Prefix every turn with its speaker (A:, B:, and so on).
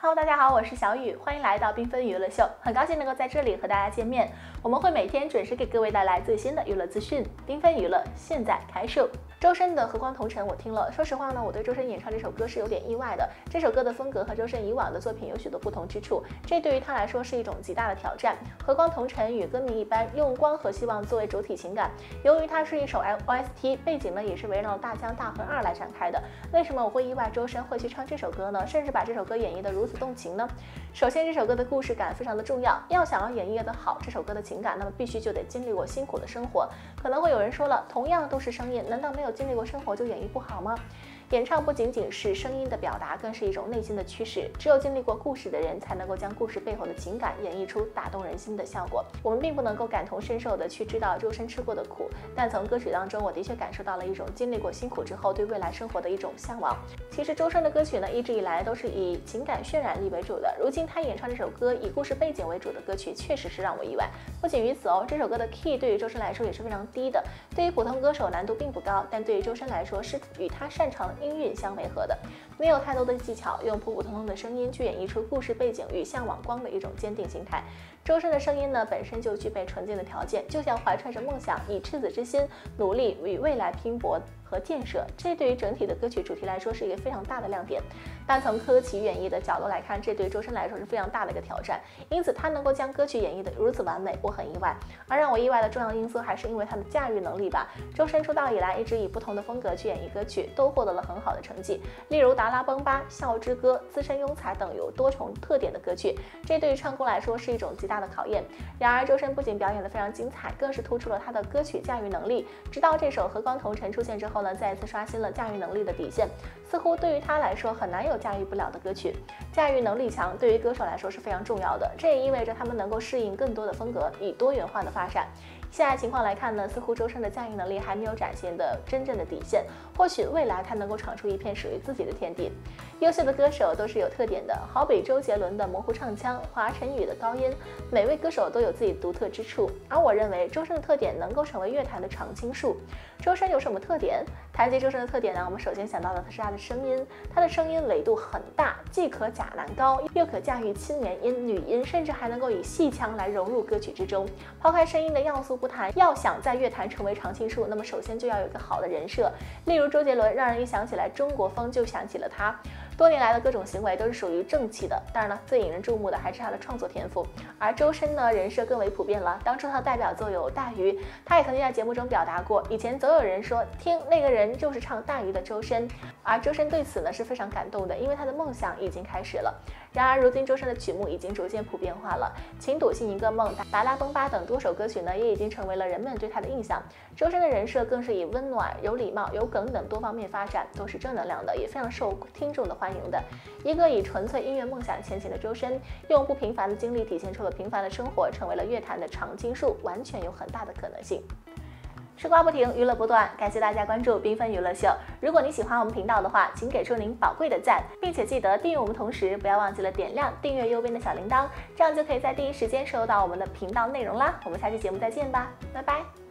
A: Hello， 大家好，我是小雨，欢迎来到缤纷娱乐秀，很高兴能够在这里和大家见面。我们会每天准时给各位带来最新的娱乐资讯。缤纷娱乐现在开售。周深的《和光同尘》我听了，说实话呢，我对周深演唱这首歌是有点意外的。这首歌的风格和周深以往的作品有许多不同之处，这对于他来说是一种极大的挑战。《和光同尘》与歌名一般，用光和希望作为主体情感。由于它是一首 OST， 背景呢也是围绕大江大河2来展开的。为什么我会意外周深会去唱这首歌呢？甚至把这首歌演绎得如此动情呢？首先，这首歌的故事感非常的重要，要想要演绎得好这首歌的情感，那么必须就得经历过辛苦的生活。可能会有人说了，同样都是声音，难道没有经历过生活就演绎不好吗？演唱不仅仅是声音的表达，更是一种内心的驱使。只有经历过故事的人，才能够将故事背后的情感演绎出打动人心的效果。我们并不能够感同身受的去知道周深吃过的苦，但从歌曲当中，我的确感受到了一种经历过辛苦之后对未来生活的一种向往。其实周深的歌曲呢，一直以来都是以情感渲染力为主的。如今他演唱这首歌以故事背景为主的歌曲，确实是让我意外。不仅于此哦，这首歌的 key 对于周深来说也是非常低的。对于普通歌手难度并不高，但对于周深来说是与他擅长的音韵相违和的，没有太多的技巧，用普普通通的声音去演绎出故事背景与向往光的一种坚定心态。周深的声音呢，本身就具备纯净的条件，就像怀揣着梦想，以赤子之心努力与未来拼搏和建设，这对于整体的歌曲主题来说是一个非常大的亮点。但从歌曲演绎的角度来看，这对周深来说是非常大的一个挑战，因此他能够将歌曲演绎得如此完美，我很意外。而让我意外的重要因素还是因为他的驾驭能力吧。周深出道以来一直以不同的风格去演绎歌曲，都获得了很好的成绩，例如《达拉崩吧》《笑之歌》《资深庸才》等有多重特点的歌曲，这对于唱功来说是一种极大的考验。然而周深不仅表演得非常精彩，更是突出了他的歌曲驾驭能力。直到这首《和光同尘》出现之后呢，再一次刷新了驾驭能力的底线，似乎对于他来说很难有驾驭不了的歌曲。驾驭能力强对于歌手来说是非常重要的，这也意味着他们能够适应更多的风格，以多元化的发展。现在情况来看呢，似乎周深的驾驭能力还没有展现的真正的底线，或许未来他能够闯出一片属于自己的天地。优秀的歌手都是有特点的，好比周杰伦的模糊唱腔，华晨宇的高音，每位歌手都有自己独特之处。而我认为周深的特点能够成为乐坛的常青树。周深有什么特点？谈及周深的特点呢，我们首先想到的是他的声音，他的声音维度很大，既可假男高，又可驾驭青年音、女音，甚至还能够以戏腔来融入歌曲之中。抛开声音的要素不谈，要想在乐坛成为常青树，那么首先就要有一个好的人设。例如周杰伦，让人一想起来中国风就想起了他。多年来的各种行为都是属于正气的，当然了，最引人注目的还是他的创作天赋。而周深呢，人设更为普遍了。当初他的代表作有《大鱼》，他也曾经在节目中表达过，以前总有人说听那个人就是唱《大鱼》的周深，而周深对此呢是非常感动的，因为他的梦想已经开始了。然而如今周深的曲目已经逐渐普遍化了，《请笃信一个梦》《达拉崩吧》等多首歌曲呢，也已经成为了人们对他的印象。周深的人设更是以温暖、有礼貌、有梗等多方面发展，都是正能量的，也非常受听众的欢迎的。一个以纯粹音乐梦想前行的周深，用不平凡的经历体现出了平凡的生活，成为了乐坛的常青树，完全有很大的可能性。吃瓜不停，娱乐不断，感谢大家关注缤纷娱乐秀。如果你喜欢我们频道的话，请给出您宝贵的赞，并且记得订阅我们，同时不要忘记了点亮订阅右边的小铃铛，这样就可以在第一时间收到我们的频道内容啦。我们下期节目再见吧，拜拜。